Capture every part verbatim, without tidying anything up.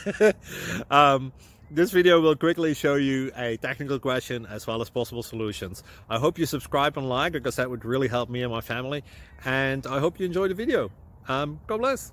um, this video will quickly show you a technical question as well as possible solutions. I hope you subscribe and like, because that would really help me and my family. And I hope you enjoy the video. Um, God bless.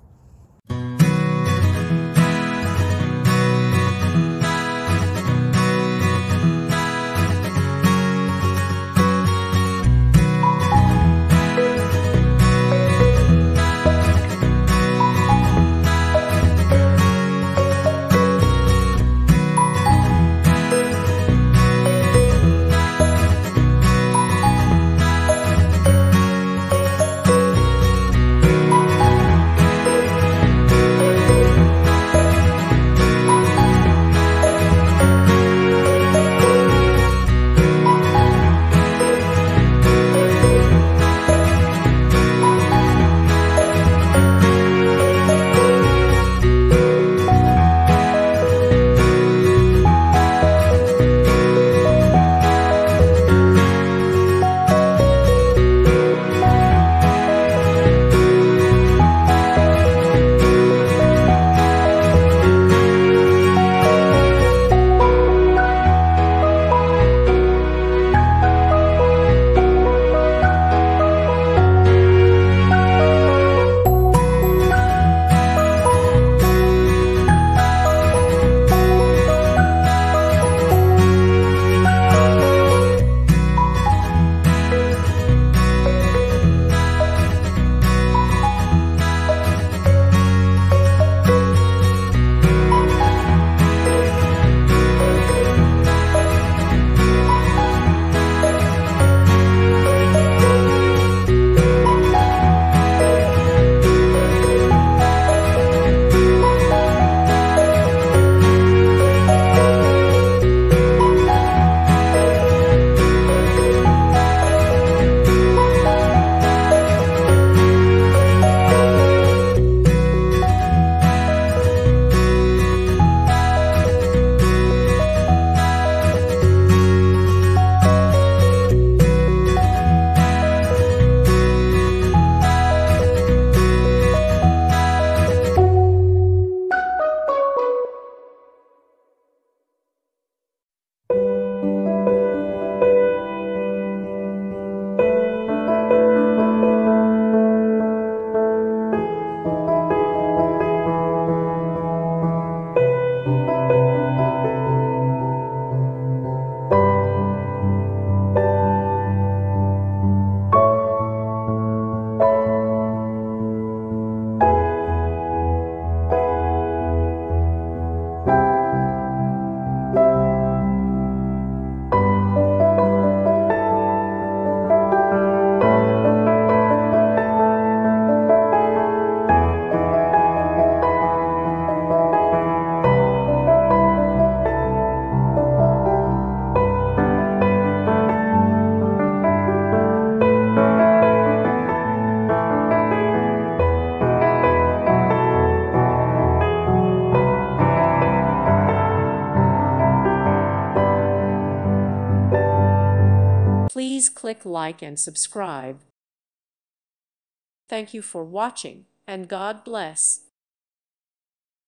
Please click like and subscribe. Thank you for watching, and God bless.